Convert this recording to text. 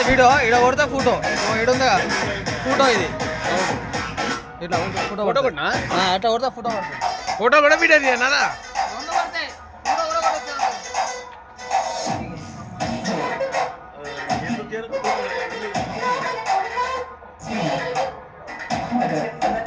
video ఇక్కడ కొడితే photo ఈడుందా photo ఇది ఇట్లా ఫోటో ఫోటో కొట్టినా అట్లా కొడితే ఫోటో పడుతుంది ఫోటో కూడా వీడియో తీయనా ఎందుకు